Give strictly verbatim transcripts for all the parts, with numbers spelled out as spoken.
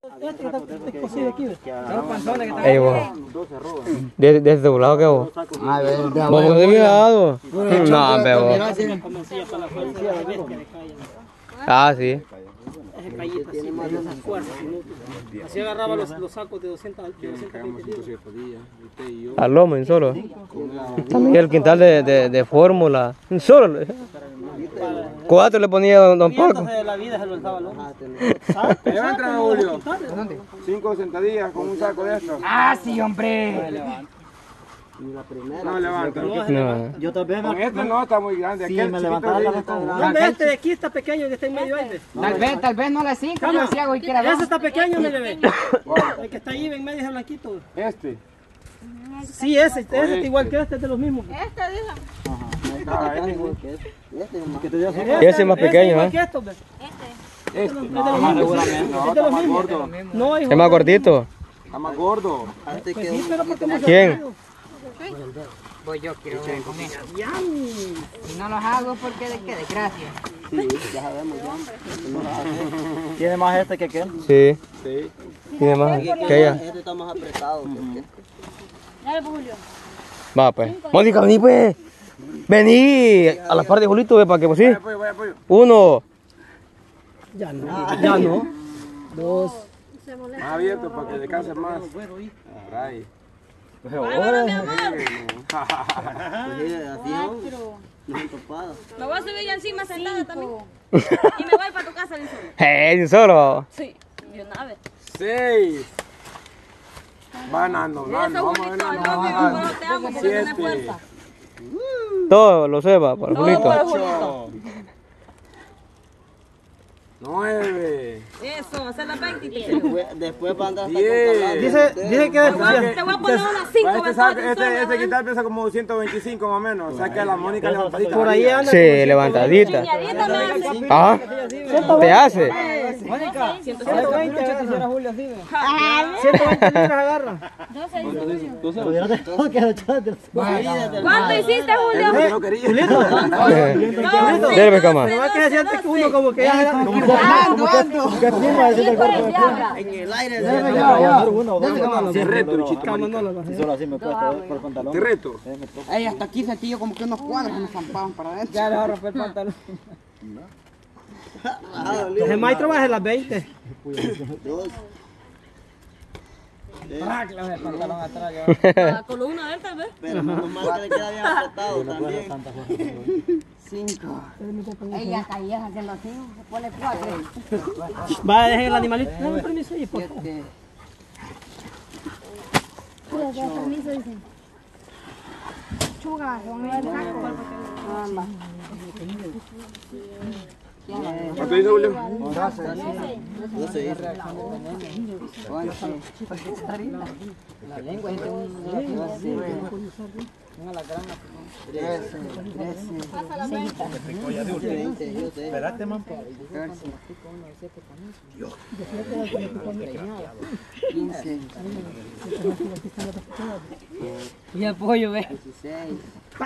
Este que está cosido aquí. Ey, vos. ¿De, de este lado qué vos? A ver, de ¿Vos de mi lado? No, pero... Ah, sí. Así agarraba los, los sacos de doscientos veinte libras. Al lomo, en solo. También el quintal de, de, de fórmula. En solo. Cuatro le ponía don, don Paco. De la vida se lo dejaba al lomo. ¿Me van a entrar, Julio? Cinco sentadillas con un saco de estos. Ah, sí, hombre. No levanta. No. Yo también Con este no está muy grande. Sí, Aquel me chiquito levantaba de la ahí mano. está- ¿Dónde este de aquí está pequeño y que está en medio ahí? Tal vez, tal vez no las cinco, Cama. yo si hago y quiera Ese ver. está pequeño, mire ve. El que está ahí en medio es el blanquito. Este. Sí, ese, ese está igual que este, es de los mismos. Este dijo. Ah, este. Ese es más pequeño, igual ¿eh? que estos, ve. Este. Es de los mismos. No, Es de está los más mismos. gordo. No, hijo. Es más gordito. Está más gordo. Pues sí, pero porque no se ¿Quién? puede. Pues yo quiero ver con eso. Yami. Y no los hago porque de qué desgracia. Tiene más este que aquel. Sí. Sí. Tiene más que ella. Este está más apretado. Dale, Julio. Va, pues. Mónica, vení, pues. Vení. A la par de Julito, ve, para que, pues sí. Vaya apoyo, vaya apoyo. Uno. Ya no. Ya no. Dos. Más abierto para que descanse más. Ahí. Bárbaro, mi amor. Así Me voy a subir yo encima sentada también. Y me voy para tu casa, Lizo. ¡Hey, solo! Sí, de una vez. Seis. Va Nando, Nando. Eso, Vamos a ver Julito, Nando. no, Vamos a pero ver. te amo porque tienes Siete. fuerza. Todo lo sepa para Todo Julito. para Ocho. Nueve. Eso, hacer las veinte y te Después para andar Diez. Dice, dice que Te voy a- te voy a poner unas cinco Este, veces. saco- este, este quitar pesa como ciento veinticinco más o menos. O sea que la Mónica levantadita. por ahí anda. Sí, levantadita. Chiñadita me hace. Ah, ¿te hace? Mónica, ciento veinte agarra. Quisiera Julio así, ve. ciento veinte libras agarra. ¿Cuánto hiciste, Julio? Que no quería. No, Dele, cama. Pero es que se siente que uno como que ya... Ando, ando. En el aire. Te reto, Luchito. Cama no lo bajé. Te reto. Ey, hasta aquí sentí yo como que unos cuadros me zampaban para adentro. Ya le va a romper el pantalón. El maestro baja las veinte. La columna de él, tal vez. Pero normal que le queda bien apretado también. Cinco. Ella está ahí haciendo así, se pone cuatro. Va a dejar el animalito. Dame permiso ahí, por favor. Siete. Permiso, dicen. Chuga, se van a ir al saco. ¿Cuánto dice Julio? La lengua es un... Trece, trece, Espérate, man. quince, Y el pollo, ve. dieciséis,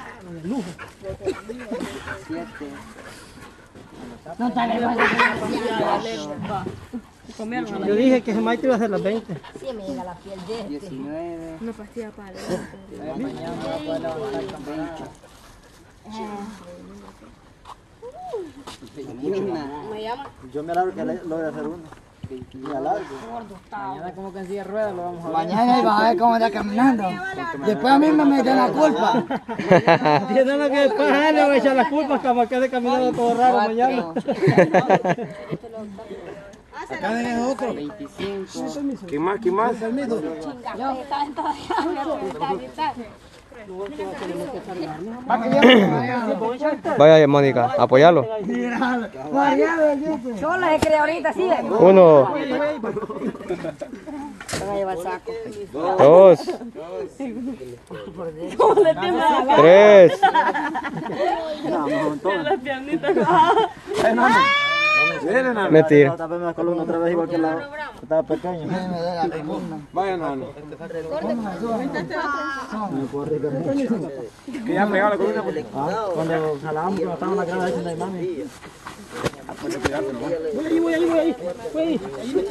siete, No te le vas a Yo dije que ese maestro iba a hacer las veinte. Sí, me llega la piel de este. diecinueve, Una pastilla para el veintiuno. Me llama. Yo me alargo que logre hacer uno. Me alargo. Mañana como que en silla de ruedas lo vamos a ver. Mañana vas a ver cómo anda caminando. Después a mí me meten la culpa. Tiene lo que después a él le voy a echar las culpas como que de caminando todo raro mañana. Acá viene otro. veinticinco. ¿Quién más? ¿Quién más? Vaya, Mónica, apoyarlo. Solo se cree ahorita, sí. Uno, Van a llevar saco. dos, tres, mentira. Tápame la columna otra vez igual que la estaba pequeño. Vaya, Nando. Que ya pegaba la columna. Cuando jalábamos, cuando estábamos en la grada, dicen, mami. Voy ahí, voy ahí, voy ahí. Voy ahí.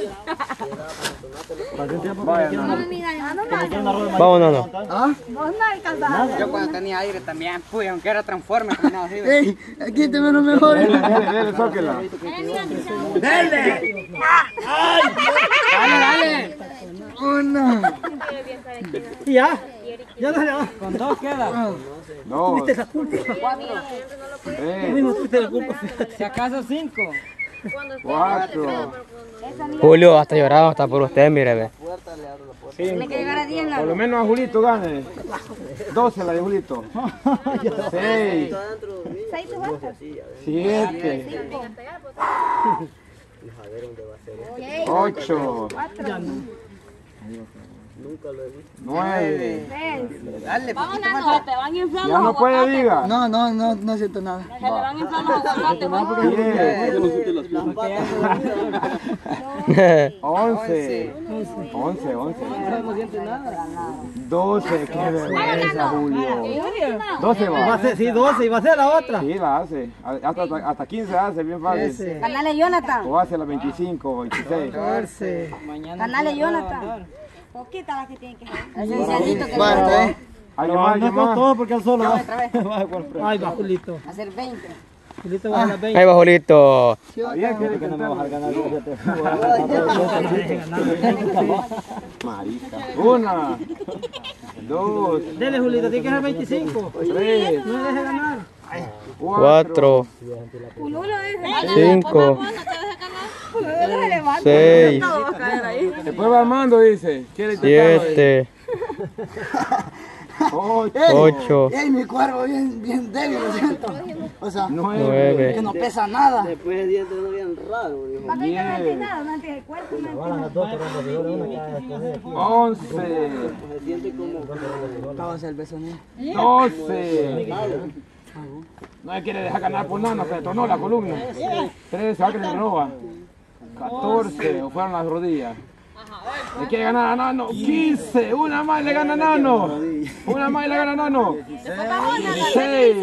Vamos, no, no. ¿Ah? Yo cuando tenía aire también, fui, aunque era transforme, caminaba así. Ey, aquí te ven los mejores. Dele, dele, dele, sóquela. ¡Dale! ¡Dale, dale! Una. Y ya. Ya no le va. Con dos queda. Dos. Tuviste la culpa. Tú Tres. mismo tuviste la culpa, fíjate. Si acaso cinco. Cuatro. Julio, hasta lloraba hasta por usted, mire, ve. Tiene que llegar a diez la Por lo menos a Julito gane. doce la de Julito. seis. siete. ocho. nueve. Dale, Vamos, Nano, te van a inflar Ya los no puede, aguacates. diga. No, no, no, no siento nada. Se le van a inflar los aguacates, vamos. diez. once. once, once. doce. Qué vergüenza, Julio. doce Va a va. ser, sí, doce y va a ser la otra. Sí, la hace. Hasta, hasta quince hace, bien fácil. Canale Jonathan. O hace la veinticinco, veintiséis. Canale Jonathan. Poquita la que tiene que hacer. Esencialito que Bueno, está bien. Hay No, más, no hay con más. todo porque al solo va. otra vez. Ay, va, Julito. Hacer veinte. Julito va a las veinte. Ahí va, Julito. Bien, quiere que no me vas a ganar. Marica. Una. Dos. Dele, Julito, tiene que ser veinticinco. Tres. No le deje ganar. Cuatro. Pululo dice. Cinco. Seis. Después va Armando, dice. Quiere intentarlo. Siete. Ocho. Ocho. Ey, mi cuerpo bien, bien débil, lo siento. O sea, que Nueve. no pesa nada. Diez. Once. Acabo de hacer el beso, ¿no? Doce. No le quiere dejar ganar por nada, se le tornó la columna. Trece, va que le roba. Catorce, o fueron las rodillas. Le quiere ganar a Nano. quince, una más le gana a Nano. Una más le gana a Nano. dieciséis.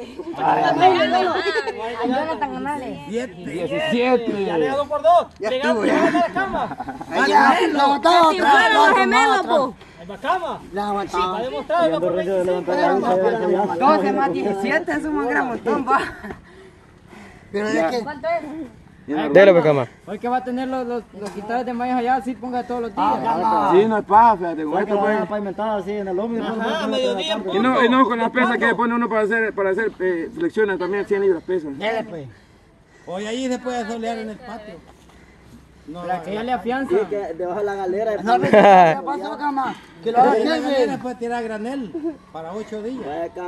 Jonathan, ganale. diecisiete. Dos por dos. Llegamos, llegamos a la cama. Ya, la aguantaba Si otra. fueron la los otra, gemelos, otra. po. Ahí va cama. La aguantaba. Va a demostrar, va por veinticinco. doce más diecisiete es un gran montón, va. Pero es que... Dele, pues, cama. Hoy que va a tener los, los, los quintales de maíz allá, sí ponga todos los días. Sí, no es paja, fíjate, con esto pues. Ajá, mediodía. Y no, y no con las pesas que pone uno para hacer, para hacer eh, flexiones también, cien libras pesan. Dele, pues. Hoy ahí se puede solear en el patio. Para que ella le afianza. No, ¿qué pasó, cama? Que lo haga Kevin. Puede tirar granel para ocho días.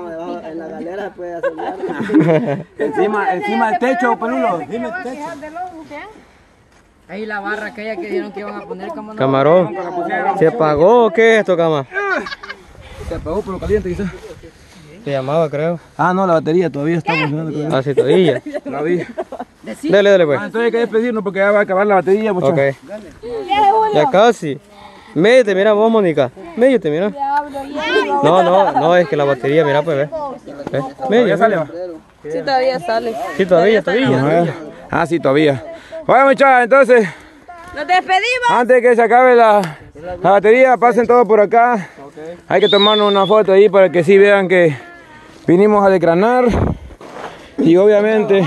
encima, encima del techo, pelulo. Dime el techo. Ahí la barra aquella que dijeron que iban a poner como no. Camarón. ¿Se apagó o qué es esto, cama? Se apagó por lo caliente quizás. Se llamaba, creo. Ah, no, la batería todavía está funcionando. Ah, sí, todavía. La vi. Dale, dale, pues. Ah, entonces hay que despedirnos porque ya va a acabar la batería, muchachos. Ok. Ya casi. Médete, mira vos, Mónica. Médete, mira. No, no, no, es que la batería, mira, pues, ve. Ve. Médete, ¿Ya sale, va? Sí, todavía sale. Sí, todavía, todavía. Ah, sí, todavía. Bueno, muchachos, entonces, Nos despedimos. antes de que se acabe la, la batería, pasen todos por acá. Hay que tomarnos una foto ahí para que sí vean que vinimos a desgranar. Y obviamente...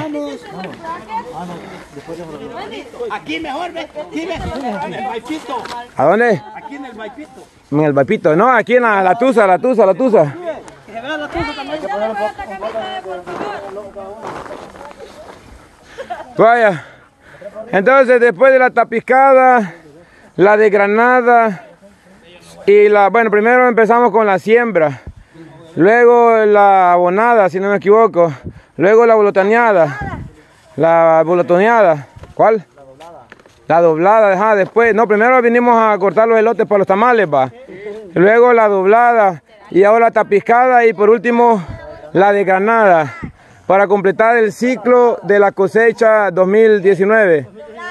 Aquí mejor, ve. Aquí, ve. En el baipito. ¿A dónde? Aquí en el baipito. En el vaipito. No, aquí en la, la tusa, la tusa, la tusa. Que se vea la tusa también. Vaya. Entonces, después de la tapiscada, la desgranada y la... Bueno, primero empezamos con la siembra. Luego la abonada, si no me equivoco. Luego la bolotaneada. La bolotoneada. ¿Cuál? La doblada. La doblada, ajá, después. No, primero vinimos a cortar los elotes para los tamales, va. Luego la doblada. Y ahora la tapiscada. Y por último, la desgranada. Para completar el ciclo de la cosecha dos mil diecinueve.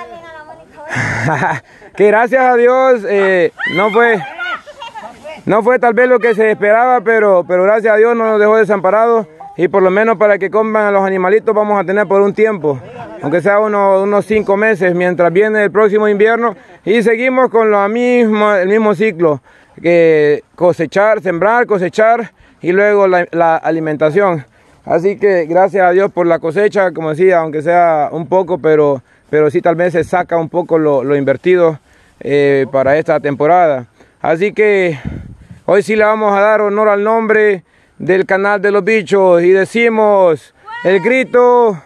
Que gracias a Dios eh, no fue... No fue tal vez lo que se esperaba, pero, pero gracias a Dios no nos dejó desamparados. y por lo menos para que coman a los animalitos vamos a tener por un tiempo, aunque sea uno, unos cinco meses, mientras viene el próximo invierno, y seguimos con lo mismo, el mismo ciclo, que cosechar, sembrar, cosechar, y luego la, la alimentación. Así que gracias a Dios por la cosecha, como decía, aunque sea un poco, pero, pero sí tal vez se saca un poco lo, lo invertido eh, para esta temporada. Así que hoy sí le vamos a dar honor al nombre del canal de los bichos y decimos el grito.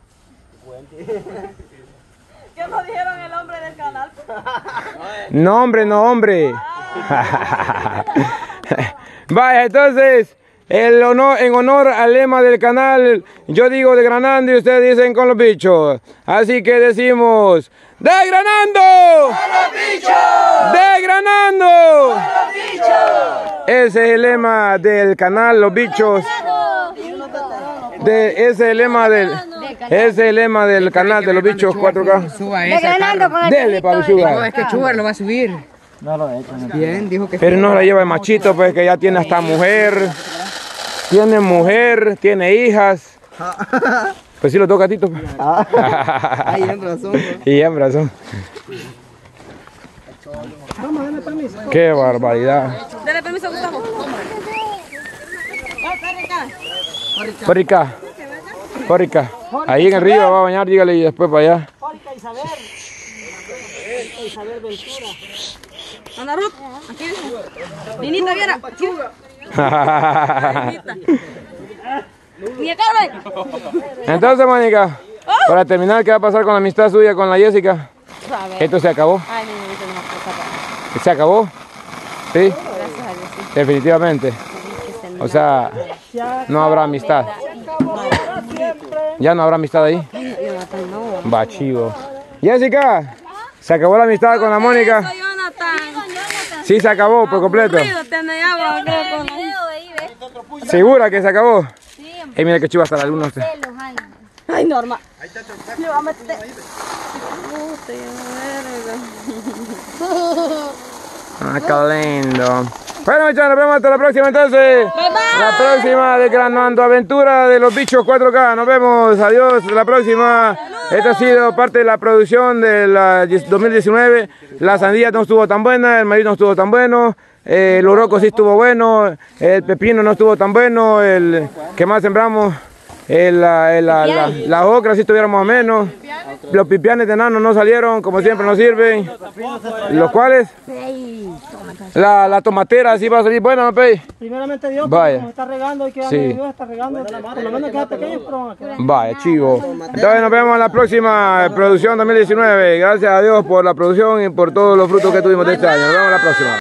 ¿Qué nos dijeron el nombre del canal? Nombre, no hombre. Vaya, entonces, el honor, en honor al lema del canal, yo digo desgranando y ustedes dicen con los bichos. Así que decimos, ¡desgranando! ¡Con los bichos! ¡Desgranando! ¡Con los bichos! Ese es el lema del canal Los Bichos. De, ese es el lema del, ese es el lema del canal de Los Bichos cuatro K. Suba ese carro. Dele, Pablo No, Sugar. es que Chugar lo va a subir. No lo he hecho. No. Bien, dijo que... Pero no la lleva el machito, pues que ya tiene hasta mujer. Tiene mujer, tiene hijas. Pues sí lo toca a Tito. Ahí hembras son. Y hembras son. Qué barbaridad. Dale permiso a Gustavo. Pórica. Pórica. Ahí en el río va a bañar, dígale, y después para allá. Ana Ruth, aquí dice. Ninita Viera. Ni a Carmen. Entonces, Mónica, para terminar, ¿qué va a pasar con la amistad suya con la Jessica? Esto se acabó. Ay, mi amiguito, no me pasa. ¿Se acabó? ¿Sí? Gracias a Dios, sí. Definitivamente. O sea, no habrá amistad. Ya no habrá amistad ahí. Jonathan, no. Va, chivo. Jessica, ¿se acabó la amistad con la Mónica? Soy Jonathan. Sí, se acabó por completo. Aburrido, tiene agua, creo, con ahí. ¿Segura que se acabó? Sí. Eh, mira que chivo hasta la luna usted. Ay, Norma. Le va a meter. Ah, qué lindo. Bueno, muchachos, nos vemos hasta la próxima entonces. Bye, bye. La próxima de Granando Aventura de los Bichos cuatro K. Nos vemos. Adiós. Hasta la próxima. Esta ha sido parte de la producción de la dos mil diecinueve. La sandía no estuvo tan buena, el maíz no estuvo tan bueno, eh, el oroco sí estuvo bueno, el pepino no estuvo tan bueno, el que más sembramos, el, la, el, la, la, la ocra sí estuvieron más o menos. Los pipianes de nano no salieron, como siempre nos sirven. ¿Los cuales? La, la tomatera sí va a salir buena, ¿no, Pei? Primeramente Dios, Vaya. nos está regando, hay que Sí. darle Dios, está regando. Por lo menos queda pequeño, pero van a quedar. Vaya, chivo. Entonces nos vemos en la próxima producción dos mil diecinueve. Gracias a Dios por la producción y por todos los frutos que tuvimos de este año. Nos vemos en la próxima.